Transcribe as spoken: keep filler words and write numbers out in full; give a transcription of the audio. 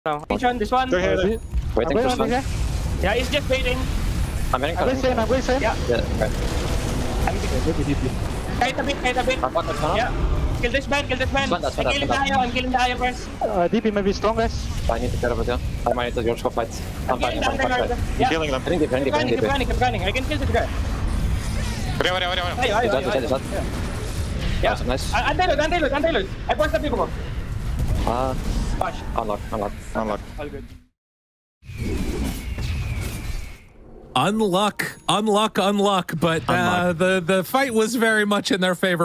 No, each one, this one. Go ahead. Waiting for stun. Yeah, he's just waiting. I'm getting I'm going same, I'm going same. Yeah. Yeah, okay. Kite a bit, kite a bit. I'm back, I'm Yeah. Kill this man, kill this man. That's fine, I'm that's killing fine, the Ayo, I'm killing the Ayo first. Uh, D P may be strong, guys. I need to care about you. I might need to George go fight. I'm I'm fighting, killing I'm the fighting. Underlord. I'm Yeah. killing them. Running deep, running Keep deep, running running, keep deep. running, keep running. I can kill this guy. Ready, ready, ready, ready. Ayo, Ayo, Shot, Ayo, shot, Ayo. shot. Yeah. Nice, nice. Uh, Untailed, untailed, untailed. I forced the people. Ah, Gosh, unlock, unlock. Unluck. all good. Unluck, unluck, unluck. But uh, Unluck. the the fight was very much in their favor.